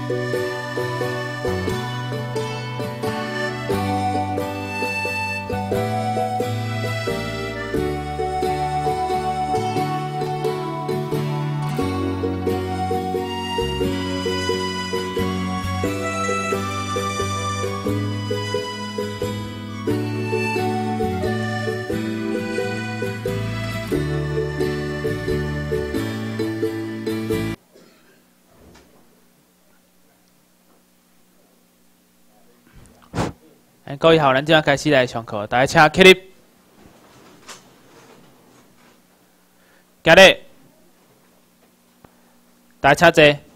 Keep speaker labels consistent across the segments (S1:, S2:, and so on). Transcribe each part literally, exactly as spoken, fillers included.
S1: 各位好，咱即刻开始来上课，大家请起立。今日大家请坐。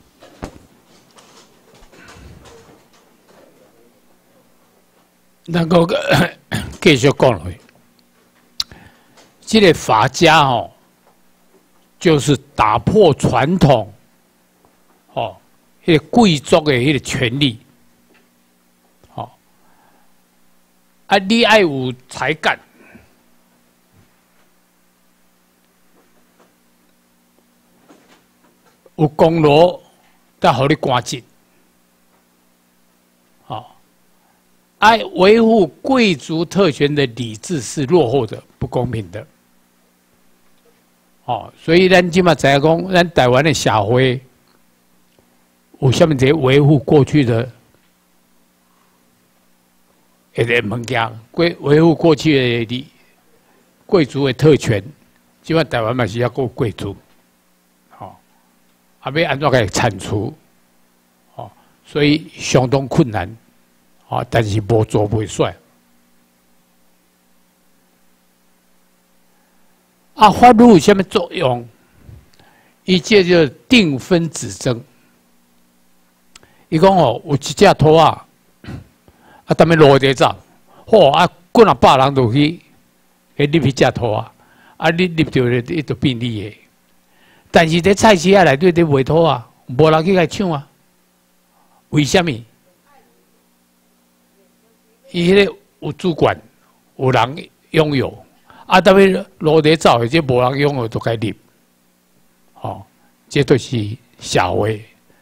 S2: 咱个继续讲落去，这个法家哦，就是打破传统，哦，迄个贵族的迄个权利。 啊，你爱有才干，有功劳，才互你官职。好，爱维护贵族特权的理智是落后的、不公平的。哦，所以咱今嘛知影讲，咱台湾的社会有啥物在维护过去的？ 一个物件，贵维护过去的贵族的特权，即摆台湾嘛是要过贵族，吼、哦，啊要安怎个铲除，哦，所以相当困难，哦，但是无做袂煞。啊，法律有啥物作用？伊这就定分止争。伊讲哦，有一只兔仔。 啊，踮咧路地走，嚯！啊，几若百人落去，迄入去食兔啊！啊，你入着咧，伊就变你的。但是伫菜市仔内底咧卖兔啊，无人去甲抢啊。为什么？伊迄个有主管，有人拥有。啊，踮咧路地走，或者无人拥有，就该入。哦，这都是社会。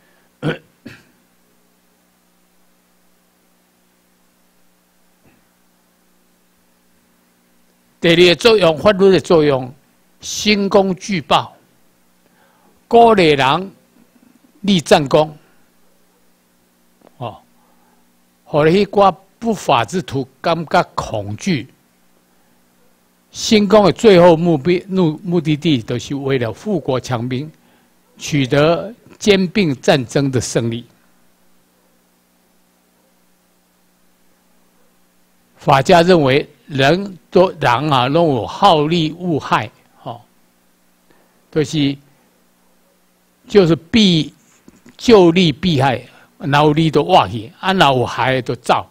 S2: 第二个作用，法律的作用，兴功举报，鼓励人立战功，哦，互迄寡不法之徒感觉恐惧。兴功的最后目标目目的地，都是为了富国强兵，取得兼并战争的胜利。法家认为。 人都人啊，拢有好利恶害，吼，就是就是避就利避害，哪有利就挖去，啊哪有害就走。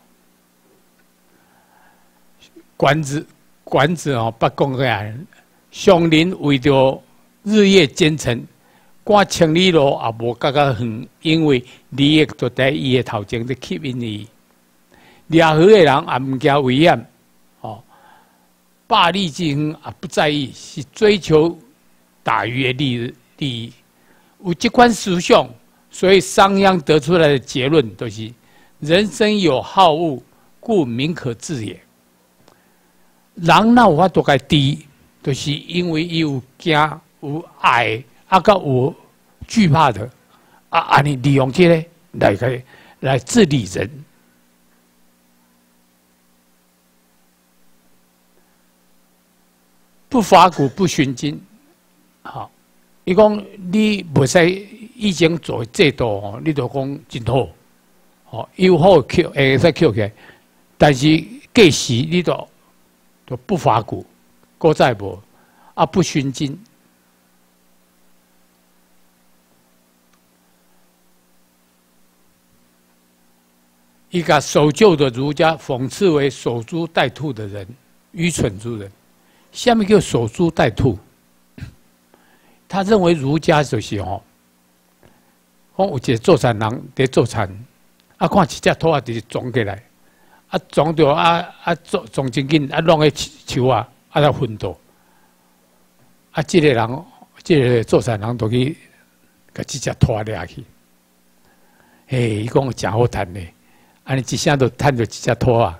S2: 管子管子哦，捌讲个啊，上人为着日夜兼程，赶千里路也无觉较远，因为利益就在伊的头前在吸引伊。掠好的人也毋惊危险。 霸利之远也不在意，是追求大于的利利益。有这款思想，所以商鞅得出来的结论都、就是：人生有好恶，故民可治也。人哪有法度该治，就是因为伊有惊、有爱，啊，甲有惧怕的，啊，安尼利用这个来来来治理人。 不伐古不循今，好，伊讲你袂使以前做制度吼，你就讲真好，吼有好扣会使扣起来，但是过时你就就不伐古，搁再无啊不循今。伊甲守旧的儒家讽刺为守株待兔的人，愚蠢之人。 下面叫守株待兔，他认为儒家就是吼，讲有一个做田人在做田，啊看一只兔仔直撞起来，啊撞着啊啊撞撞真紧，啊弄个树啊，啊来昏倒，啊这个人，这个做田人就去，甲这只兔仔掠去， 嘿，伊讲真好趁呢，安尼一声就趁着一只拖啊。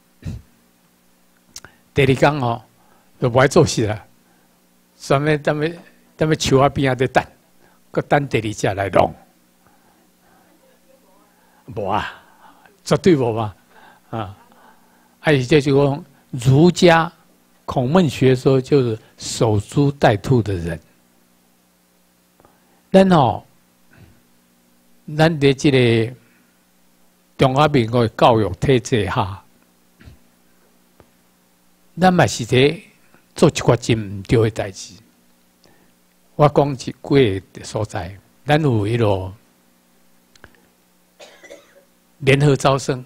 S2: 第二天哦，就无爱做事啦，专门踮咧踮咧树仔边仔咧等，搁等第二只来弄。无啊，绝对无嘛啊！而且就讲儒家孔孟学说就是守株待兔的人。咱哦，咱伫即个中华民国教育体制下，咱嘛是伫做一寡真毋对的代志。我讲一几个所在，咱有迄落联合招生，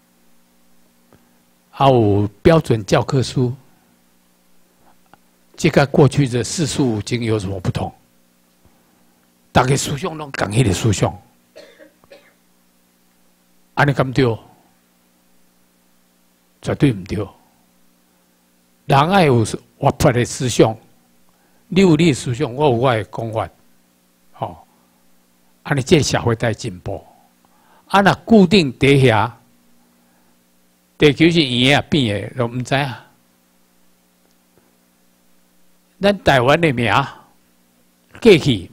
S2: 还有标准教科书，这跟过去的四书五经有什么不同？大家思想拢讲迄个思想，安尼敢对？绝对唔对。人爱有活泼的思想，你有你的思想，我有我的讲法，吼、哦，安尼这个社会才进步。啊，若固定伫遐，地球是圆的变的，都唔知啊。咱台湾的名过去。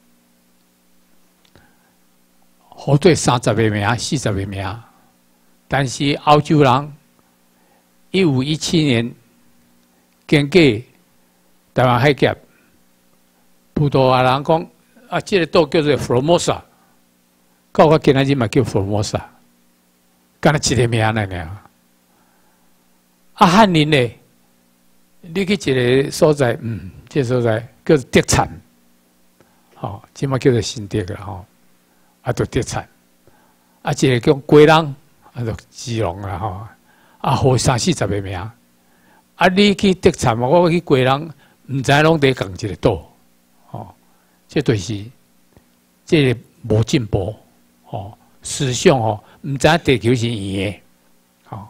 S2: 好做三十个名、四十个名，但是欧洲人一五一七年经过台湾海峡，葡萄牙人讲啊，这个岛叫做 Formosa， 到我今仔日嘛叫 Formosa， 干那一个名来呢。啊，汉人呢，你去一个所在，嗯，这个所在叫做德产，哦，即嘛叫做新德啦，吼。啊，就德产，啊，一个叫龟人，啊，就基隆啦吼，啊，好三四十个名，啊，你去德产嘛，我去龟人，唔知拢伫共一个岛，哦，这就是这个无进步，哦，思想哦，唔知地球是圆的，哦。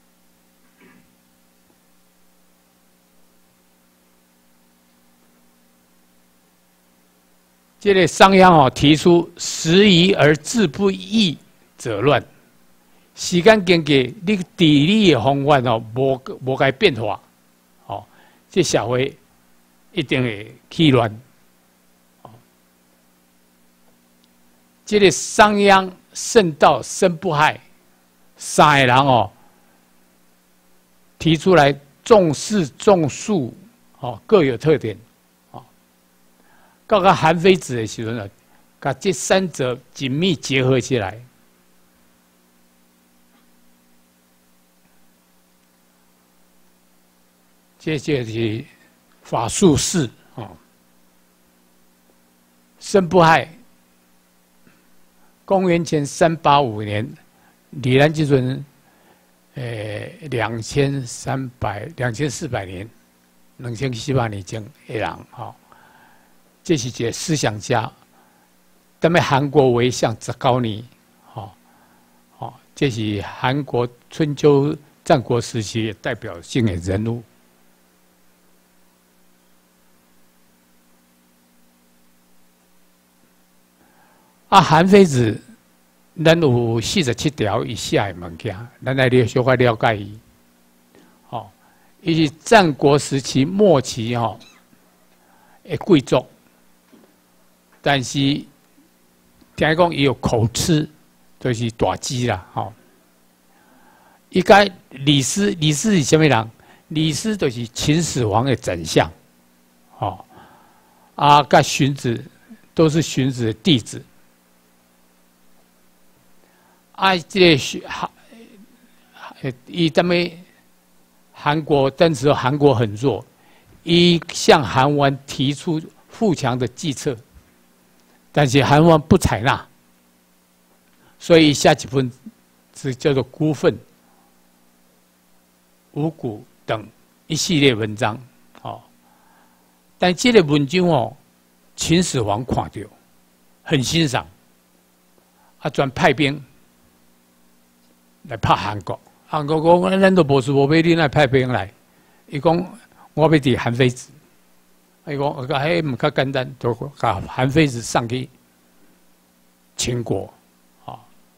S2: 这个商鞅哦提出“时移而志不移者乱”，时间经过，你治理的方法哦，无无该变化，哦，这社会一定会起乱。哦，这个商鞅、圣道、申不害三个人哦，提出来重视种树，哦，各有特点。到个韩非子的时候呢，把这三者紧密结合起来。这就是法术士啊，申不害。公元前三八五年，李兰基准，呃，两千三百、两千四百年，两千四百年前的人哈。这是一个思想家，咱们韩国为相十九年，哦，哦，这是韩国春秋战国时期代表性的人物。啊，韩非子，咱有四十七条以下的物件，咱来了小可了解伊。哦，伊是战国时期末期吼的贵族。但是听讲伊有口吃，就是大鸡啦，吼。伊甲李斯，李斯是什么人？李斯就是秦始皇的宰相，吼。啊，甲荀子都是荀子的弟子。啊，这个韩，伊咱们韩国，当时韩国很弱，伊向韩王提出富强的计策。但是韩王不采纳，所以下几份是叫做《孤愤》《五谷》等一系列文章，哦。但这个文章哦，秦始皇看到，很欣赏，啊，专派兵来拍韩国。韩国讲，咱都无事无买，你来派兵来？伊讲，我要治韩非子。伊讲，我讲，迄唔较简单，就甲韩非子上去秦国，啊，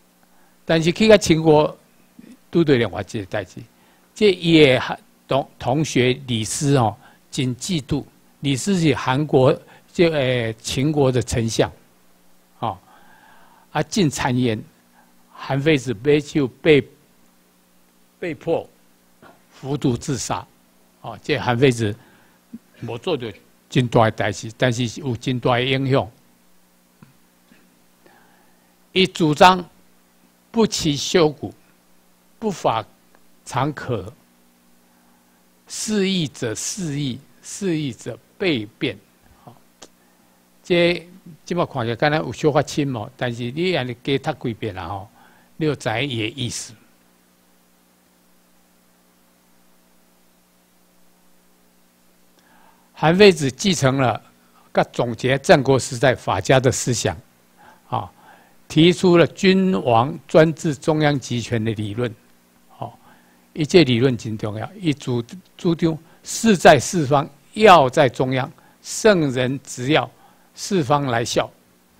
S2: 但是去到清国，拄到另外一个代志，这伊的同同学李斯哦，真嫉妒。李斯是韩国就诶秦国的丞相，哦，啊进谗言，韩非子被就被被迫服毒自杀。哦，这韩非子无做着真大的代志，但是有真大的影响。伊主张不其修骨，不法常可。肆意者肆意，肆意者悖辩。好，这即马看起来敢若有小可深哦，但是你安尼加读几遍啦吼，你就知伊的意思。韩非子继承了、甲总结战国时代法家的思想，啊。提出了君王专制中央集权的理论，好，一切理论真重要。一主主张事在四方，要在中央，圣人执要，四方来效。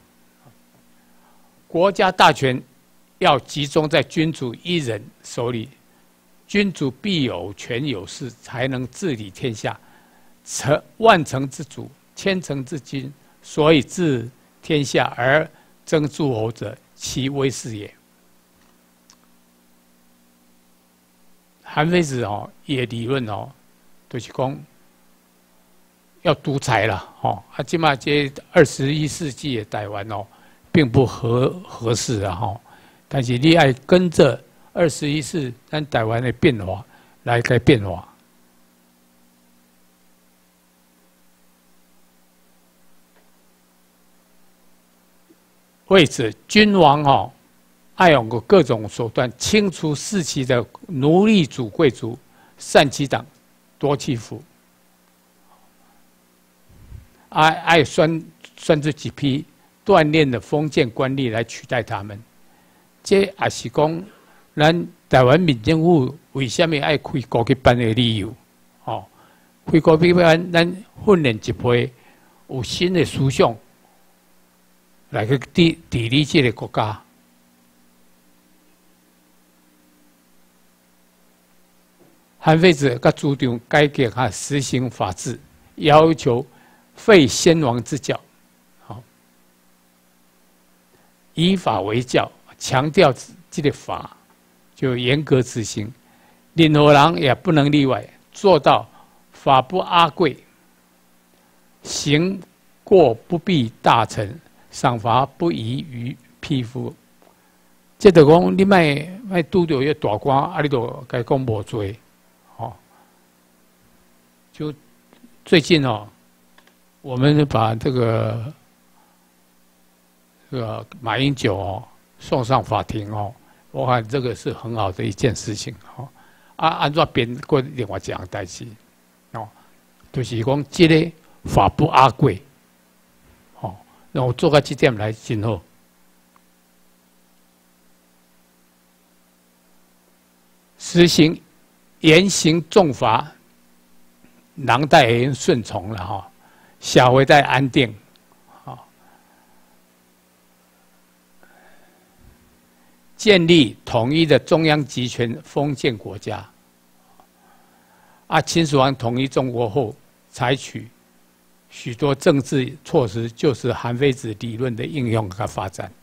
S2: 国家大权要集中在君主一人手里，君主必有权有势，才能治理天下。成万乘之主，千乘之君，所以治天下而争诸侯者，其威势也。韩非子哦，也理论哦，就是讲要独裁了哦。啊，即马这二十一世纪的台湾哦，并不合合适啊哈。但是你爱跟着二十一世咱台湾的变化来改变化。为此，君王哦，爱用过各种手段清除世袭的奴隶主贵族，散其党，夺其府。爱爱选选出几批锻炼的封建官吏来取代他们。这也是讲，咱台湾民政府为什么爱开高级班的理由。哦，开高级班，咱训练一批有新的思想。来去治治理这个国家，韩非子佮主张改革和实行法治，要求废先王之教，好，以法为教，强调这个法就严格执行，任何人也不能例外，做到法不阿贵，行过不必大臣。赏罚不宜于匹夫，即就讲你莫莫拄到迄大官，啊，你就该讲无罪，哦。就最近哦，我们把这个这个马英九哦送上法庭哦，我看这个是很好的一件事情哦。啊，按照编过另外一样代志，哦，就是讲这个法不阿贵。让我做个这点来真好。实行严刑重罚，囊袋人顺从了哈，小为在安定，啊，建立统一的中央集权封建国家。啊，秦始皇统一中国后，采取许多政治措施，就是韩非子理论的应用和发展。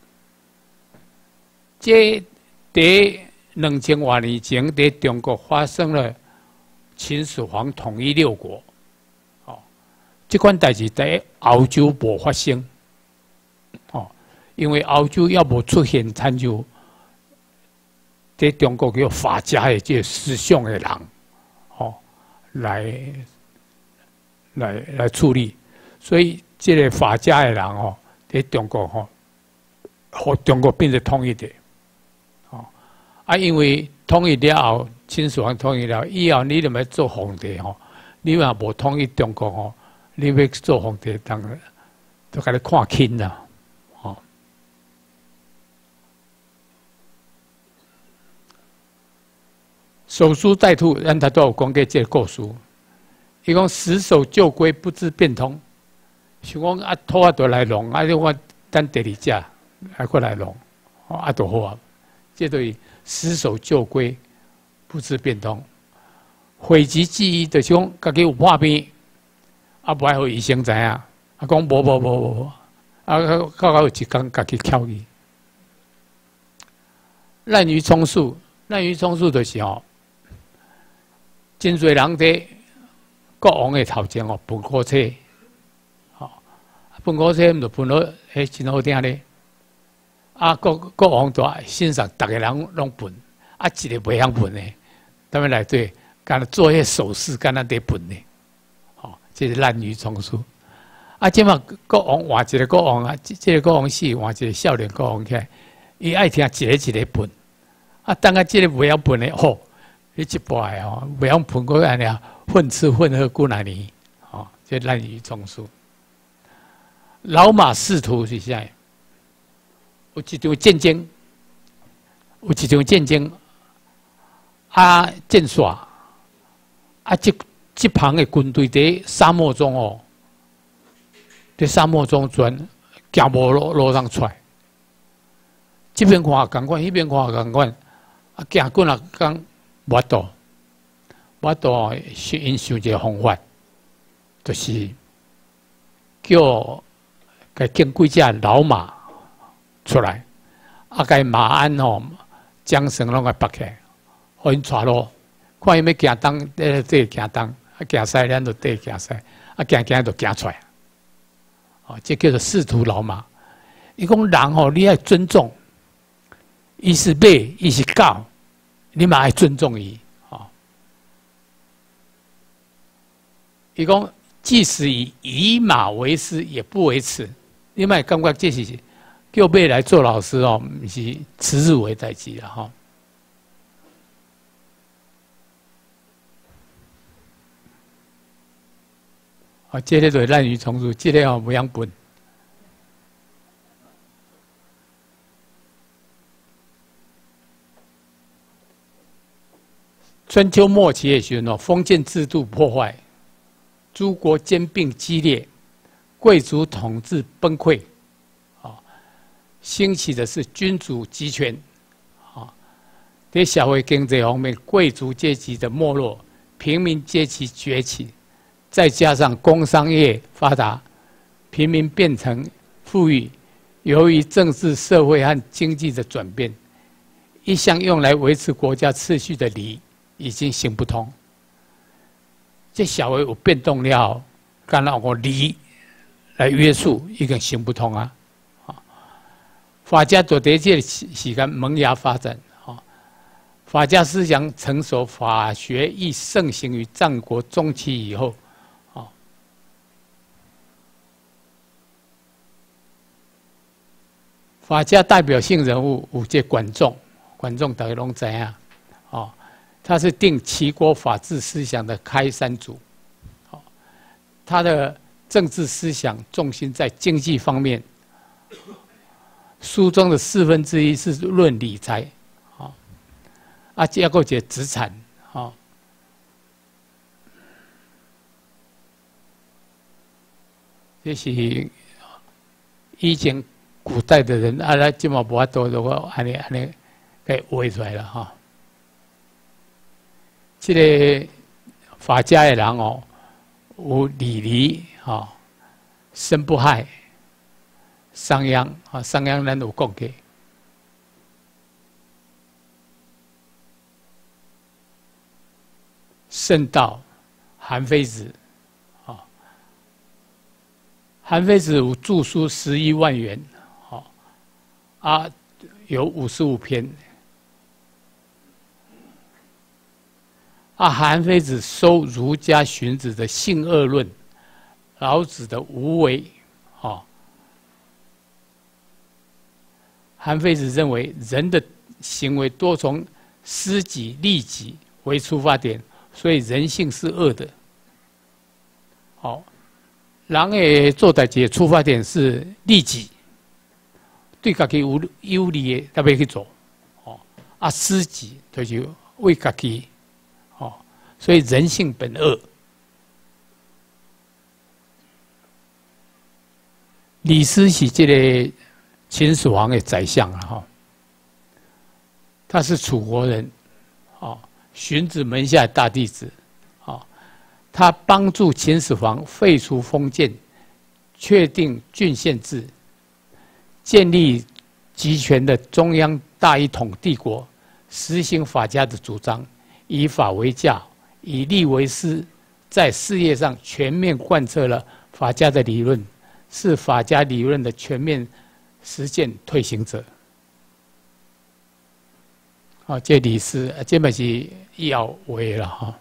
S2: 这在两千多年前，在中国发生了秦始皇统一六国，哦，这款代志在欧洲无发生，哦，因为欧洲要无出现参照在中国叫法家的这思想的人，哦，来来来处理。所以，这个法家的人哦，在中国吼，和中国变成统一的，哦，啊，因为统一了后，秦始皇统一了以后，你就要做皇帝吼，你若无统一中国吼，你要做皇帝，当然都给你看轻啦，哦。守株待兔，咱他都有讲过这个故事。伊讲死守旧规，不知变通。想讲啊，拖啊，就来弄，啊，你我等第二只，还过来弄，啊，就好啊。 这对失守旧规，不知变通。讳疾忌医，就是讲家己有破病，啊，不爱互医生知影，啊，讲无无无无，啊，到到有一天家己翘去。滥竽充数，滥竽充数就是吼，真侪人伫国王的头前哦，分苦车，吼，分苦车毋就分好，迄真好听咧。啊，国国王就欣赏，逐个人拢分，啊，一个袂晓分的，他们内底干做迄手势，干那伫分的，吼，这是滥竽充数。啊，即马国王换一个国王啊，即、这个国王死，换一个少年国王起来，伊爱听一个一个分。啊，等下即个袂晓分的，吼，你一摆吼，袂晓分过安尼啊，混吃混喝过哪年，吼，这滥竽充数。老马仕途是啥？有一场战争，有一场战争，啊，战耍，啊，这这旁的军队在沙漠中哦，在沙漠中转，行无路路上出来，这边看共款，迄边看共款，啊，行几啊讲无法度，无法度是因想一个方法，就是叫该经几只老马。出来，啊！该马鞍吼，缰绳拢个绑起来，互因带路。看伊要行东，咧对行东；啊行西，咱就对行西；啊行行就行出来。哦，这叫做仕途老马。伊讲人吼，你要尊重，伊是马，伊是狗，你嘛要尊重伊。哦，伊讲即使以以马为师，也不为耻。你嘛感觉这是？叫马来做老师哦，毋是耻辱的代志啦吼。啊，这个就是滥竽充数，这个哦不样分。春秋末期的时候，封建制度破坏，诸国兼并激烈，贵族统治崩溃。兴起的是君主集权，啊，在社会经济方面，贵族阶级的没落，平民阶级崛起，再加上工商业发达，平民变成富裕。由于政治、社会和经济的转变，一向用来维持国家秩序的礼已经行不通。这社会有变动了，干那个礼来约束，已经行不通啊。法家就在这个时间萌芽发展，啊，法家思想成熟，法学亦盛行于战国中期以后，啊，法家代表性人物有这管仲，管仲大家拢知影，啊，他是定齐国法治思想的开山祖，啊，他的政治思想重心在经济方面。书中的四分之一是论理财，啊，啊，结构解资产，啊，这是以前古代的人，啊，咱今嘛无法度，如果安尼安尼给画出来了哈。这个法家的人哦，有礼离，哈，生不害。商鞅啊，商鞅咱有讲过。圣道，韩非子，啊，韩非子有著书十一万元，啊，啊，有五十五篇。啊，韩非子收儒家荀子的性恶论，老子的无为，啊。韩非子认为，人的行为多从私己利己为出发点，所以人性是恶的。好，人的做代志出发点是利己，对家己有有利的，特别去做。哦，啊，私己就是为家己。哦，所以人性本恶。李斯是这个秦始皇的宰相啊，哈。 他是楚国人，哦，荀子门下大弟子，哦，他帮助秦始皇废除封建，确定郡县制，建立集权的中央大一统帝国，实行法家的主张，以法为驾，以利为师，在事业上全面贯彻了法家的理论，是法家理论的全面实践推行者。啊，这李斯，这本是要为了哈。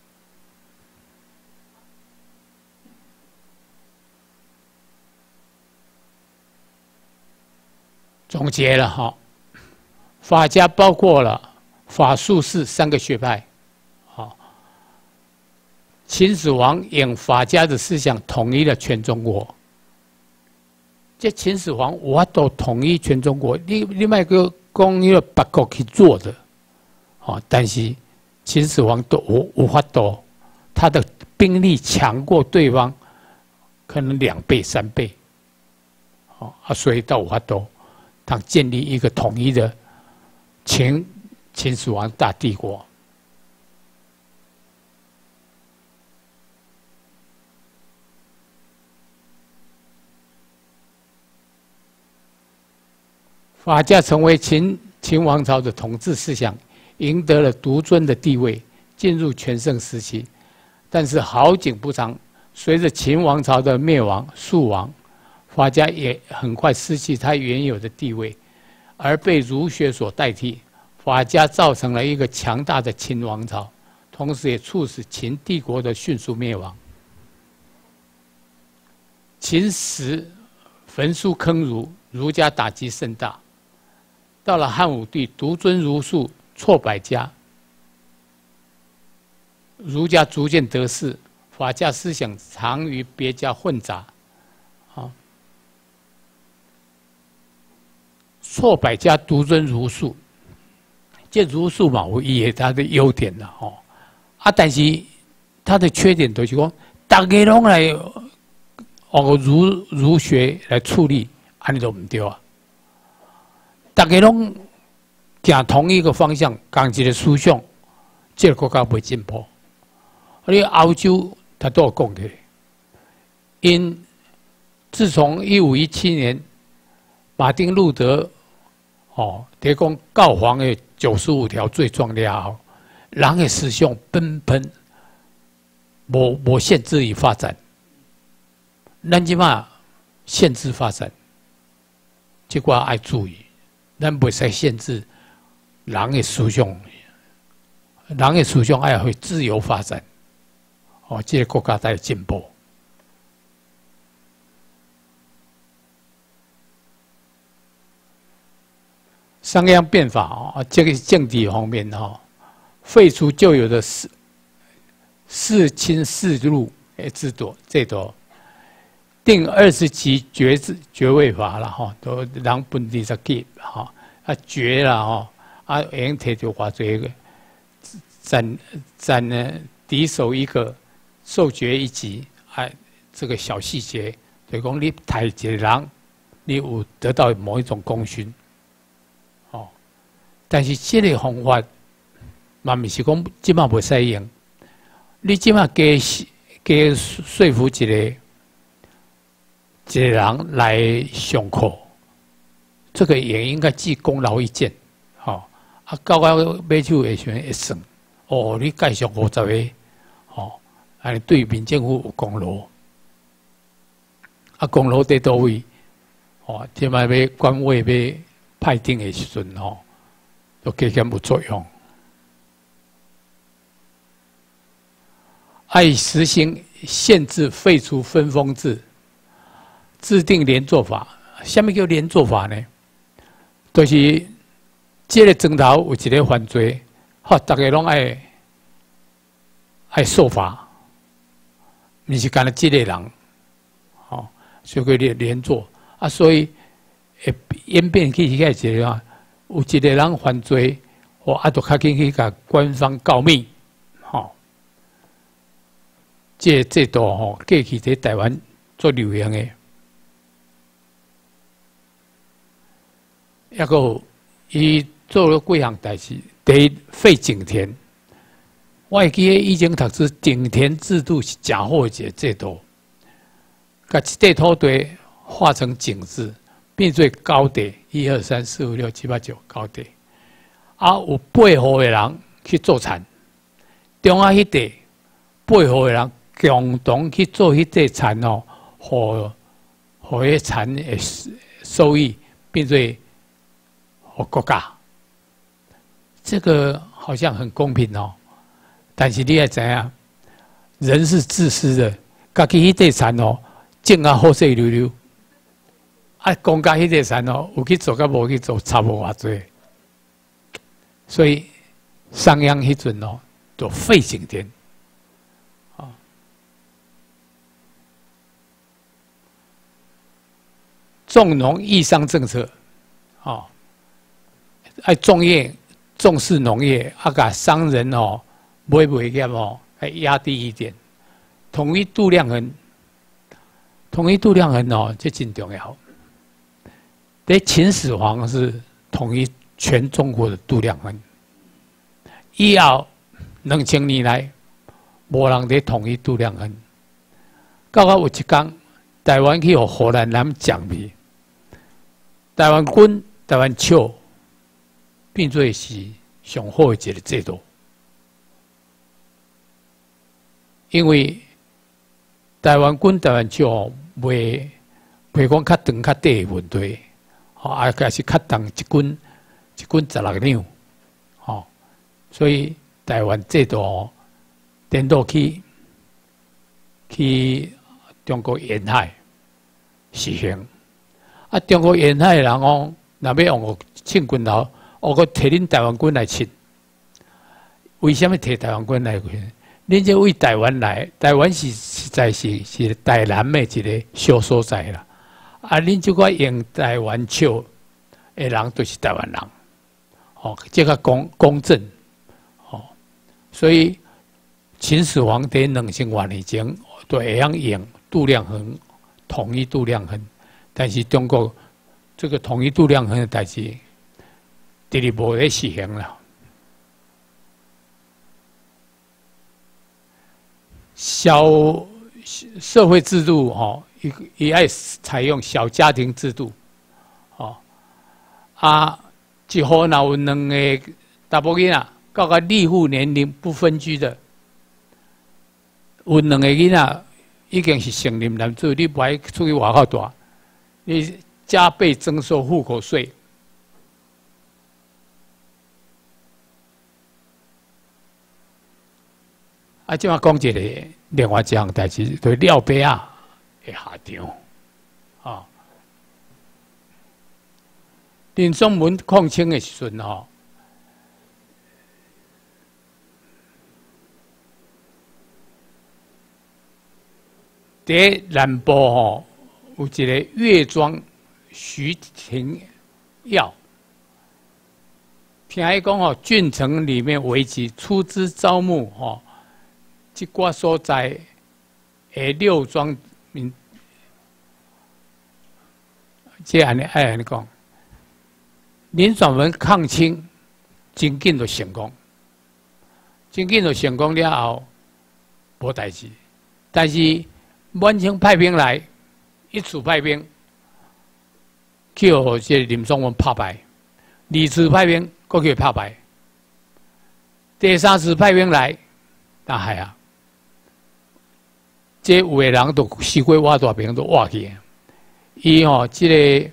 S2: 总结了哈，法家包括了法术士三个学派，啊，秦始皇引法家的思想统一了全中国。这秦始皇我都统一全中国，你你卖个讲一个别国去做的。哦，但是秦始皇都无无法度，他的兵力强过对方，可能两倍三倍，哦啊，所以到无法度，他建立一个统一的秦秦始皇大帝国。法家成为秦秦王朝的统治思想。赢得了独尊的地位，进入全盛时期。但是好景不长，随着秦王朝的灭亡、速亡，法家也很快失去它原有的地位，而被儒学所代替。法家造成了一个强大的秦王朝，同时也促使秦帝国的迅速灭亡。秦时焚书坑儒，儒家打击甚大。到了汉武帝，独尊儒术，挫百家，儒家逐渐得势，法家思想常与别家混杂，啊，挫百家，独尊儒术。这儒术嘛，有伊它的优点啦，吼，啊，但是它的缺点就是讲，大家拢来哦儒儒学来处理，安尼就唔对啊。大家拢行同一个方向，同一个思想，这个国家袂进步。你欧洲他都有讲的，因自从一五一七年马丁路德哦，提讲教皇的九十五条罪状了后，人的思想纷纷无无限制于发展。咱即马限制发展，这个爱注意。咱袂使限制人的思想，人的思想爱会自由发展。哦，这个国家才会进步。商鞅变法啊，这个政治方面哈，废除旧有的世世亲世禄的制度，制度。定二十级爵制爵位法了哈，都人本地在给哈啊爵了哈啊，已经提出偌济个，斩斩呢敌手一个，受爵一级，哎，这个小细节，就讲你抬一个人，你有得到某一种功勋，哦，但是这个方法，嘛毋是讲即马袂使用，你即马加加说服一个。一个人来上课，这个也应该记功劳一件，吼、哦。啊，到到买手的时阵会算，哦，你介绍五十个，吼、哦，安尼对民政府有功劳。啊，功劳在倒位？哦，即摆要官位要派定的时阵，吼、哦，都加减有作用。爱实行限制、废除分封制。制定连坐法，什么叫连坐法呢？就是这个庄头有一个犯罪，好，大家拢爱爱受罚，不是干了这个人，好，所以连连坐啊，所以会演变起一个一个啊，有一个人犯罪，我啊，就较紧去甲官方告密，好，这制度吼，过去在台湾做流行的。抑个伊做了几项代志。第一，废井田。我会记得以前读书，井田制度是真好一个制度，把一块土地划成井字，变做高地，一二三四五六七八九高地。啊，有八户的人去做田，中央迄地八户的人共同去做迄块田哦，互互迄田的收益变做互国家。这个好像很公平哦，但是你要知影，人是自私的，家己迄块田哦，种啊好势溜溜，啊公家迄块田哦，有去做甲无去做，差无偌济。所以商鞅迄阵哦，就废井田，啊，重农抑商政策，啊，爱种业。重视农业，啊，甲商人哦，买卖业哦，还压低一点，统一度量衡，统一度量衡哦，这真重要。在秦始皇是统一全中国的度量衡，以后两千年来，无人在统一度量衡。到到有一天，台湾去互荷兰人占去，台湾军、台湾笑。变做是上好的一个制度，因为台湾军、台湾少袂袂讲较长较短的问题，吼，啊，也是较重一军一军十六两，吼，所以台湾制度颠倒去去中国沿海实行，啊，中国沿海的人哦，若要用我庆军头。我个摕恁台湾军来侵，为什么摕台湾军来？恁这为台湾来，台湾是实在是是台南的一个小所在啦。啊，恁这个用台湾笑的人，都是台湾人，哦，这个公公正，哦，所以秦始皇在两千多年前都会晓用度量衡，统一度量衡，但是中国这个统一度量衡的代志。第二步在实行了，小社会制度哦，也也爱采用小家庭制度，哦，啊，一户若有两个查某囡仔，到个立户年龄不分居的，有两个囡仔已经是成年男子，你不爱出去外口住，你加倍征收户口税。啊，即马讲一个另外一项代志，就是廖伯啊会下场，啊，林宗文抗清的时阵吼，在南部吼有一个岳庄徐廷耀，听伊讲吼，郡城里面围棋出资招募吼。即寡所在的六庄民，即安尼爱安尼讲，林爽文抗清，真紧就成功，真紧就成功了后，无代志。但是满清派兵来，一次派兵，叫这林爽文拍败；二次派兵，搁叫拍败；第三次派兵来，那系啊。这有的人都西瓜挖大饼都挖去，伊吼这个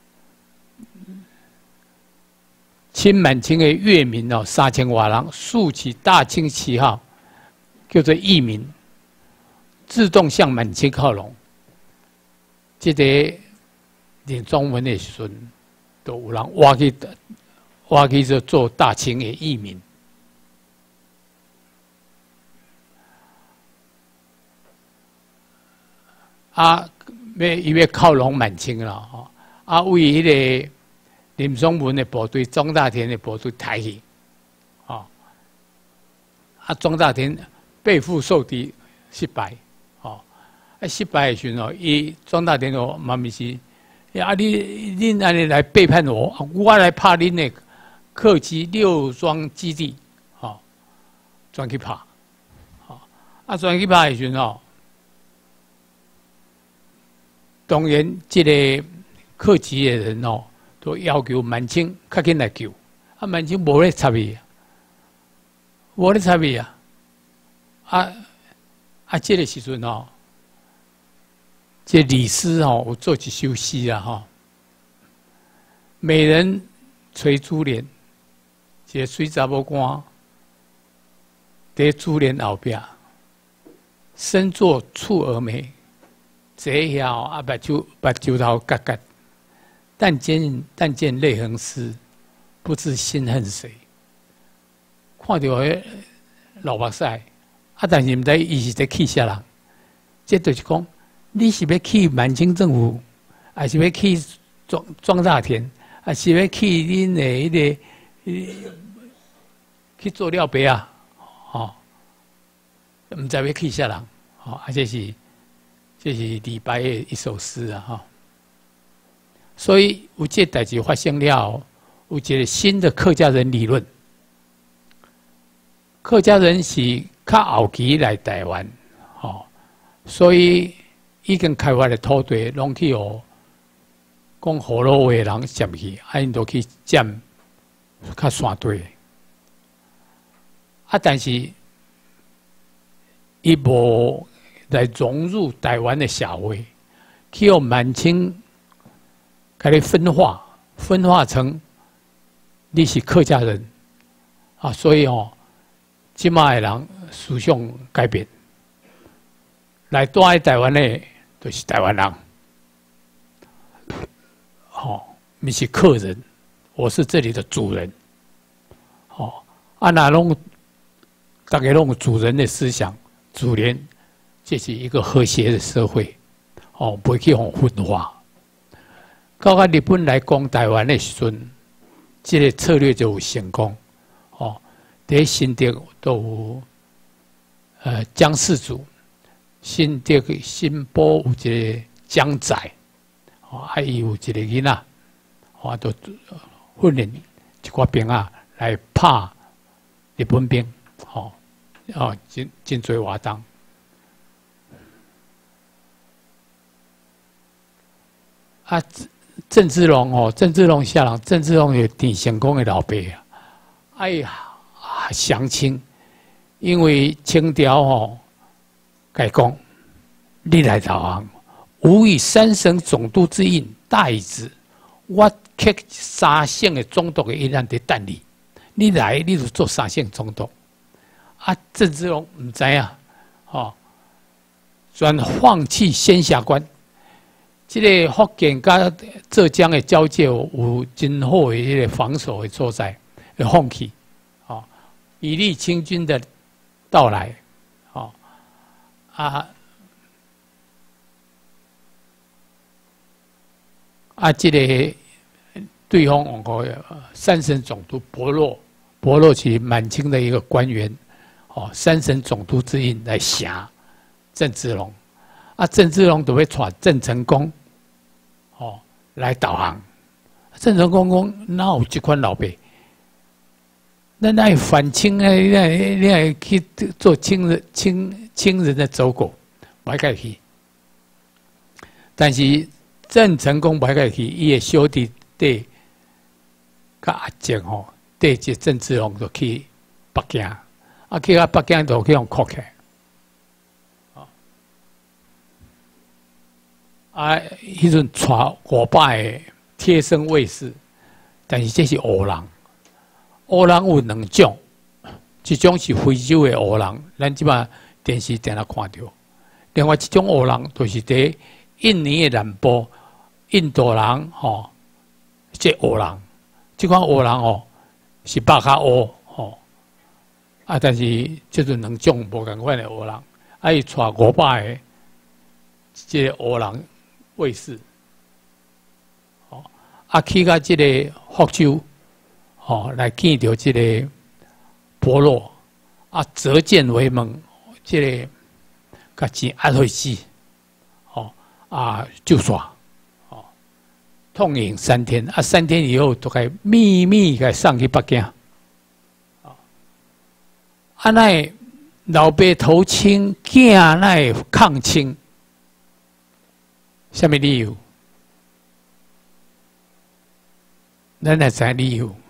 S2: 清满清的粤民哦，三千多人竖起大清旗号，叫做义民，自动向满清靠拢。这个连中文的时阵，都有人挖去挖去就做大清的义民。啊，要伊要靠拢满清了吼，啊，为迄个林松文的部队、庄大田的部队抬起，哦，啊，庄大田背负受敌失败，哦，啊，失败的时候，伊庄大田就妈咪是，啊，你恁安尼来背叛我，我来拍恁的客机六庄基地，吼、哦，转去拍，吼、哦，啊，转去拍的时阵吼，当然这个客机的人哦，都要求满清较紧来救，啊，满清无咧插伊，无咧插伊啊，啊啊，这个时阵哦，这李斯哦，有做一首诗啊，吼、哦，美人垂珠帘。一个水查某官，伫珠帘后壁，身作蹙蛾眉，坐遐啊，目睭目睭头角角，但见但见泪横丝，不知心恨谁。看到迄老目屎，啊，但是毋知伊是在气啥人。这就是讲，你是要气满清政府，还是要气庄庄大田，还是要气恁的迄个？去做了白啊，哦，唔知要去啥人，哦，啊，这是这是李白的一首诗啊，哈、哦。所以有这代志发生了，有一个新的客家人理论。客家人是较后期来台湾，哦，所以已经开发的土地，拢去哦，讲河洛话的人占去，啊，因都去占。较山地，啊，但是伊无来融入台湾的社会，去用满清给你分化，分化成你是客家人啊，所以哦，即卖的人思想改变，来住喺台湾的都是台湾人，哦，你是客人。我是这里的主人，哦，啊，那拢大家拢有主人的思想，主人，这是一个和谐的社会，哦，不会去互分化。到个日本来攻台湾的时阵，这个策略就有成功，哦，在新竹都有呃江氏族，新竹新埔有一个江仔，哦，还有一个囡仔，哦，都。训练一寡兵啊来拍日本兵，吼、哦，哦，真真侪活动。啊，郑芝龙哦，郑芝龙下人，郑芝龙有郑成功的老爸啊，哎呀，啊，降清，因为清朝哦，改讲你来投降，吾以三省总督之印，大以之。我刻三省的总督的印章在等你，你来你就做三省总督。啊，郑芝龙唔知啊，哦，转放弃仙霞关。这个福建甲浙江的交界有真好的迄个防守的所在，会放弃，哦，以利清军的到来，哦，啊。啊，这个对方我个三省总督伯洛，伯洛是满清的一个官员，哦，三省总督之印来降郑芝龙，啊，郑芝龙就要带郑成功，哦，来导航。郑成功讲哪有这款老爸？那那反清啊，你你还去做清人清清人的走狗，不该去。但是。郑成功歹个去，伊个小弟弟甲阿姐吼，带着郑芝龙就去北京，啊去到北京就去用哭起，啊，迄阵带五百个贴身卫士，但是这是黑人，黑人有两种，一种是非洲的黑人，咱即摆电视电来看到；另外一种黑人就是伫印尼的南部。印度人吼，即黑人，即款黑人吼是白较黑吼，啊，但是即阵两种无共款的黑人，啊，伊带五百个即个黑人卫士，吼，啊，去到即个福州，吼，来见到即个伯洛，啊，折剑为盟，即个甲钱压回去，吼，啊，就煞。 痛饮三天，啊，三天以后都该秘密该送去北京。啊，那老爸头亲，囝那抗清，什么理由？咱来知理由。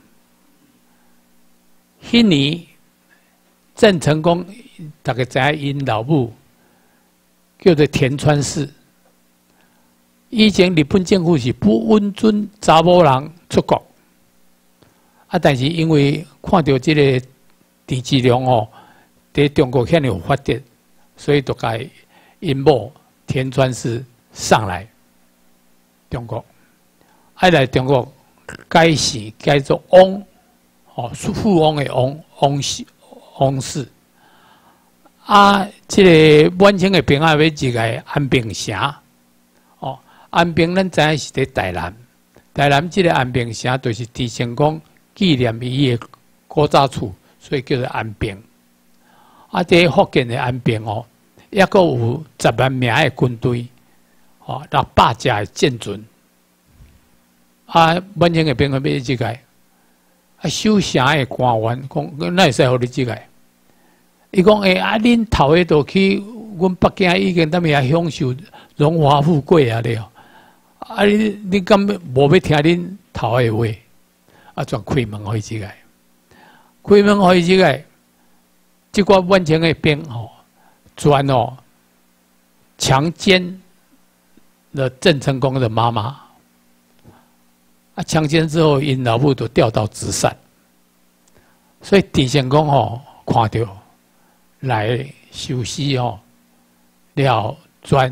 S2: 迄年郑成功，大家知因老母叫做田川氏。以前日本政府是不允准查某人出国，啊，但是因为看到这个陈志良哦，在中国遐有发达，所以就甲因某田川氏上来中国，爱来中国改姓改做翁，哦，富翁的翁，翁氏，翁氏。啊，这个满清的兵啊，要入来安平城。安平，咱知影是伫台南。台南即个安平城，就是郑成功纪念伊的古早厝，所以叫做安平。啊，伫福建的安平哦，抑阁有十万名的军队，哦，六百架的舰船。啊，满清的兵要入去，啊，守城的官员讲，哪会使互你入来？伊讲：诶、欸，啊，恁头个都去，阮北京已经踮遐享受荣华富贵啊了。啊！你你敢无要听恁头个话？啊，全开门互伊入来，开门互伊入来，即个满清的兵吼，专哦强奸了郑成功的妈妈。啊，强奸之后，因老母都调到直善，所以郑成功吼看到来受死吼，了专。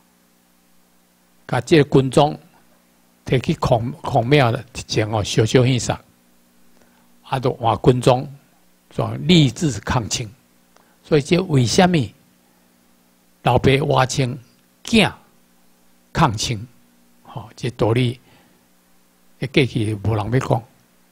S2: 把这个军装摕去孔孔庙的前哦，小小欣赏，啊，都换军装，做立志抗清。所以这为什么老爸挖清囝抗清？吼、哦，这道理，一过去无人要讲。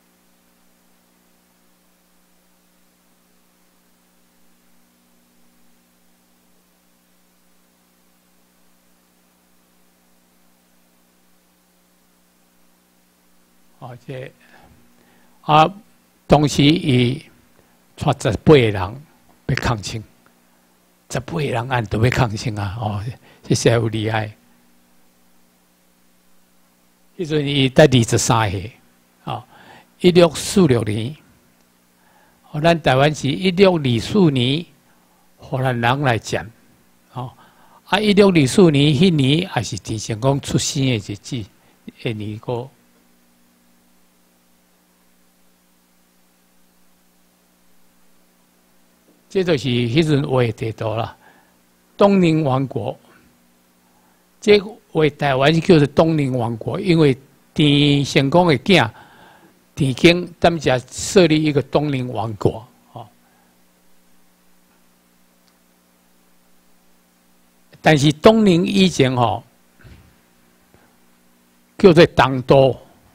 S2: 哦，这啊，当时伊带十八个人要抗清，十八个人按都要抗清啊！哦，这实有厉害。迄阵伊才二十三岁，啊，一六四六年，哦，咱台湾是一六二四年，荷兰人来占，哦，啊，一六二四年迄年也是郑成功出生的日子，的年过。这就是迄阵画的地图啦，东宁王国。这为台湾叫做东宁王国，因为郑成功的囝郑经，他们家设立一个东宁王国。哦，但是东宁以前吼叫做东都，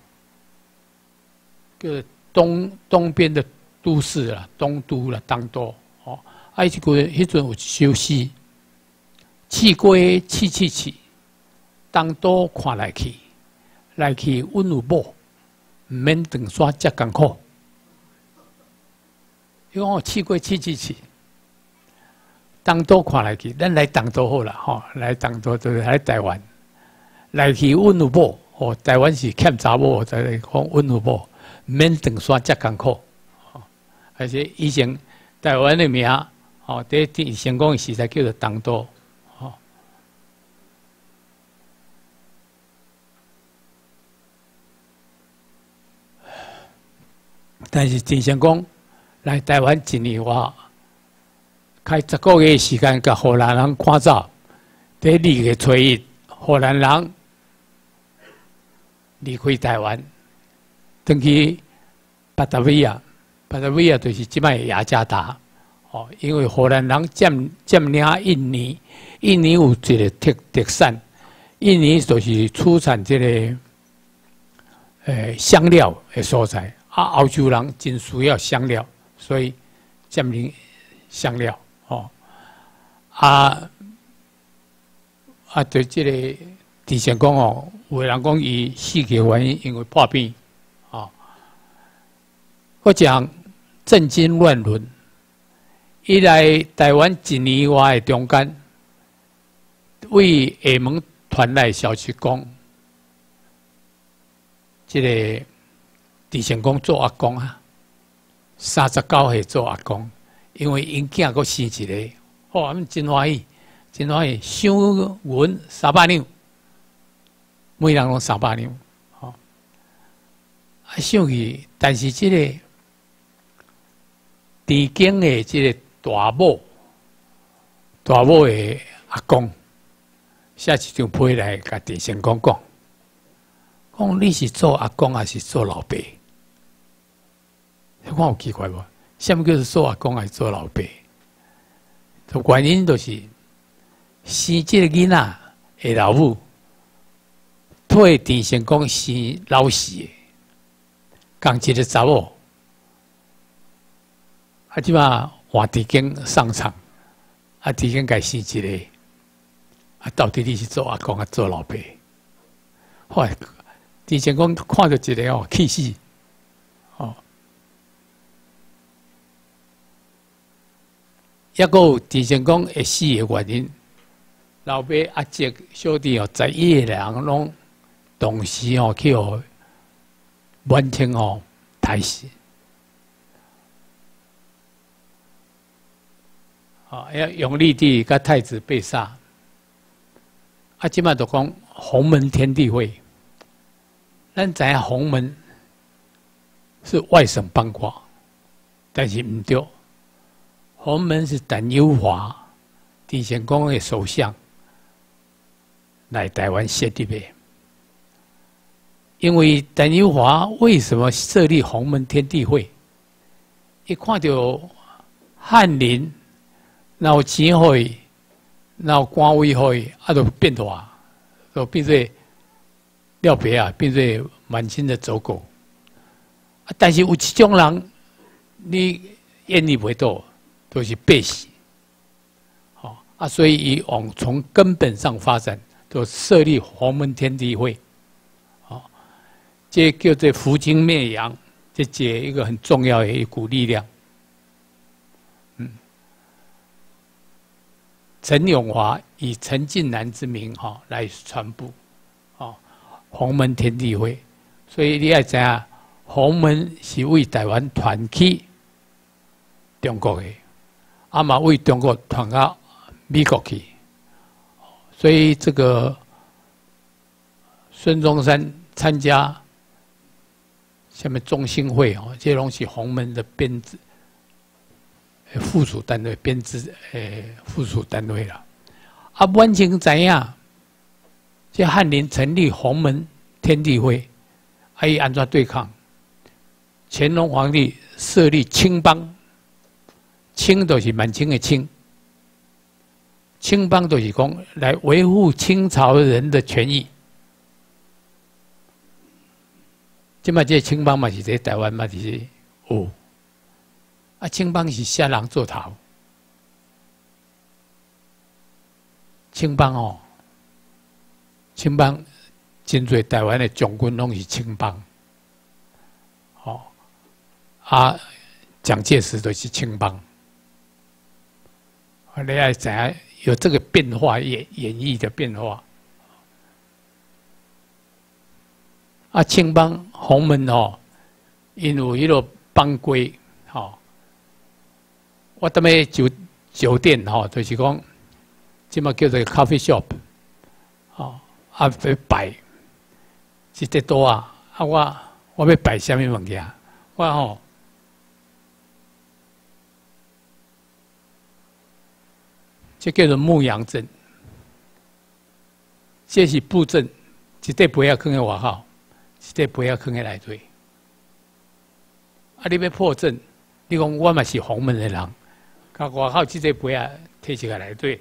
S2: 叫做东东边的都市啦，东都啦，东都。哦，啊，迄个迄阵有一首诗，试过试试试，东都看来去，来去阮有某，毋免长沙遮艰苦。伊讲我试过试试试，东都看来去，咱来东都好啦，吼、哦，来东都就是来台湾，来去阮有某，哦，台湾是欠查某，在来讲阮有某，毋免长沙遮艰苦，哦，而且以前。台湾的名，哦，在郑成功时代叫做东都，哦。但是郑成功来台湾一年外，开十个月的时间，甲荷兰人赶走。第二个初一，荷兰人离开台湾，登去巴达维亚。巴达维亚就是即摆雅加达，哦，因为荷兰人占占领印尼，印尼有一个特特产，印尼就是出产这个诶香料的所在，啊，欧洲人真需要香料，所以占领香料，哦，啊啊，对这个之前讲哦，有人讲伊死去原因因为破病，哦，我讲震惊乱伦，伊来台湾一年外的中间，为厦门传来消息讲，这个之前讲做阿公啊，三十九岁做阿公，因为因囝佫生一个，哦，俺们真欢喜，真欢喜，赏银三百两。每人拢三百两，吼、哦，啊，想去，但是这个地经的这个大某，大某的阿公，写一张批来甲地先公讲，讲你是做阿公还是做老爸？你看有奇怪无？什么叫做做阿公还是做老爸？原因就是生这个囡仔的老母。退地先讲生老死的，讲一个查某，啊，即马换地经上场，啊，地经该生一个，啊，到底你是做阿公还是做老爸？后来地先讲看到一个哦，气死，哦，抑个有地先讲会死的原因，老爸阿姐小弟哦，在一个人拢。同时哦，去哦，满清哦，太死，啊，要永历帝甲太子被杀，啊，即摆就讲洪门天地会，咱知影洪门是外省帮国，但是唔对，洪门是陈友华，之前讲的首相来台湾设立的。因为陈友华为什么设立洪门天地会？一看到翰林，然后钱会，然后官委会，啊，都变大，都变做了别啊，变做满清的走狗。啊，但是有一种人，你眼里不到，都是背死。好啊，所以以往从根本上发展，就设立洪门天地会。这叫做扶清灭洋，这解一个很重要的一股力量。嗯，陈永华以陈近南之名哈、哦、来传播，哦，洪门天地会，所以你要知影，洪门是为台湾传去中国的，啊嘛为中国传到美国去，所以这个孙中山参加。下面中兴会哦，这拢是洪门的编制附属单位，编制诶附属单位啦。啊，满清知影，这翰林成立洪门天地会，啊，伊安怎对抗？乾隆皇帝设立青帮，青就是满清的清，青帮就是讲来维护清朝人的权益。即摆这青帮嘛是在台湾嘛是有，啊青帮是啥人做头？青帮哦，青帮真侪台湾的将军拢是青帮，哦，啊蒋介石都是青帮，你要知影有这个变化演演绎的变化。啊，青帮洪门哦，因有迄个帮规，吼、哦，我踮咧酒酒店吼、哦，就是讲，即马叫做 coffee shop， 哦，啊要摆，是得多啊，啊我我要摆啥物物件，我吼、哦，这叫做牧羊阵，这是布阵，一块杯仔放喺外口。一块杯仔放喺内底，啊！你要破阵，你讲我嘛是洪门的人，甲外口这块杯仔摕起来内底。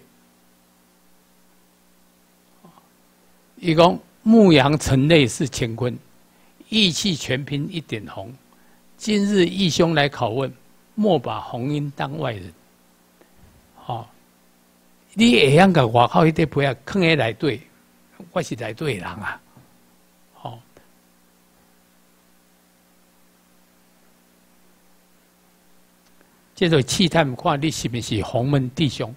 S2: 伊讲牧羊城内是乾坤，义气全凭一点红。今日义兄来拷问，莫把红缨当外人。好、哦，你会晓甲外口迄块杯仔放喺内底， 我是内底的人啊，哦。接着试探看你是不是洪门弟兄。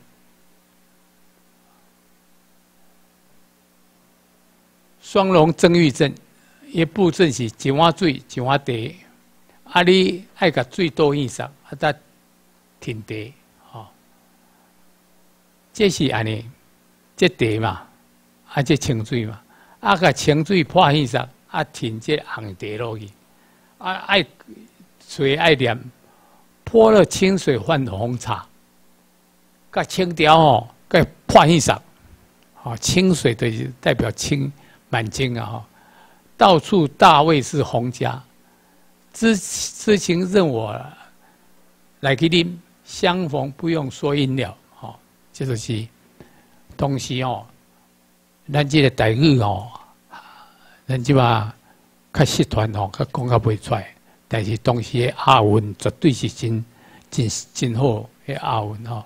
S2: 双龙争玉阵，一部阵是一碗水一碗茶，啊，你爱甲水倒一上，啊，再停茶，吼。这是安尼，这茶嘛，啊，这清水嘛，啊，甲清水破一上，啊，停这红茶落去，啊，爱水爱念，泼了清水换红茶，甲清条哦，甲破一上，哦，清水的代表清。满经啊！哈，到处大卫是洪家，知知情任我来给你相逢不用说因了，哈，这就是东西哦。咱这个台语哦，咱即嘛较习惯哦，较讲较袂出来，但是东西的押韵绝对是真真真好的押韵哦。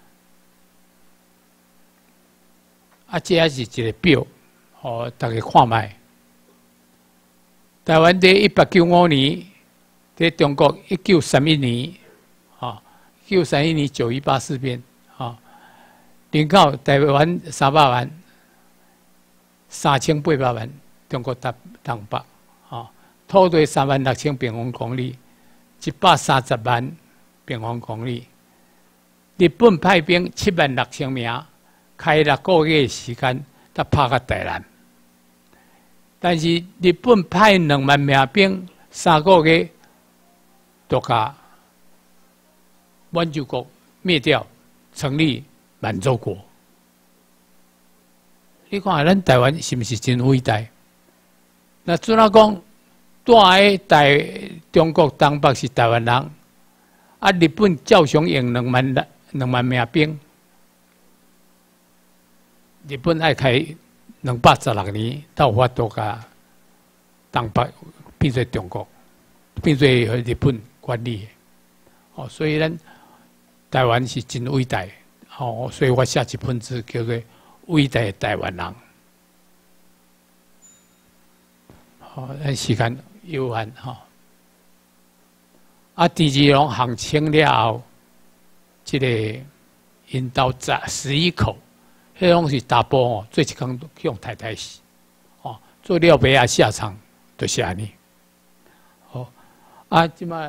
S2: 啊，这也是一个表。哦，大家看卖，台湾在一八九五年，在中国一九三一年，啊，一九三一年九一八事变，啊，人口台湾三百万，三千八百万，中国东东北，啊，土地三万六千平方公里，一百三十万平方公里。日本派兵七万六千名，开六个月的时间，才拍到台南。但是日本派两万名兵，三个月就把满洲国灭掉，成立满洲国。你看咱台湾是不是真伟大？那怎啊讲？住喺台中国东北是台湾人，啊，日本照常用两万两万名兵，日本爱开。两百十六年到法度甲东北变做中国，变做日本管理的，哦，所以咱台湾是真伟大，哦，所以我写一本字叫做《伟大的台湾人》。好，咱时间有限哈，啊，第二龙行清了后，这个因到十十一口。迄拢是大波哦，做一工向太太死，哦，做了尾啊下场就是安尼，哦，啊，即马，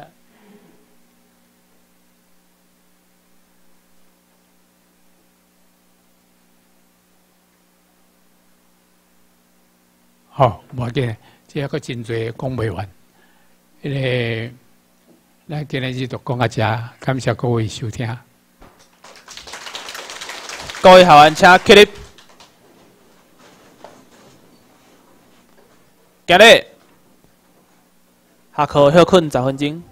S2: 好，无要紧，这还阁真侪讲袂完，迄个，咱今日就讲到这，感谢各位收听。
S1: 各位学员请起立。今日下课休困十分钟。